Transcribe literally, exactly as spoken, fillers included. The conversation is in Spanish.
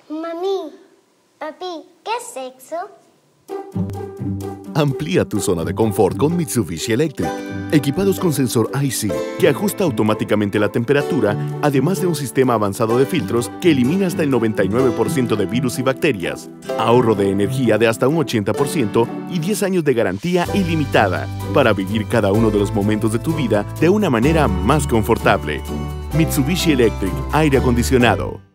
Mami, papi, ¿qué es sexo? Amplía tu zona de confort con Mitsubishi Electric, equipados con sensor I C que ajusta automáticamente la temperatura, además de un sistema avanzado de filtros que elimina hasta el noventa y nueve por ciento de virus y bacterias, ahorro de energía de hasta un ochenta por ciento y diez años de garantía ilimitada para vivir cada uno de los momentos de tu vida de una manera más confortable. Mitsubishi Electric, aire acondicionado.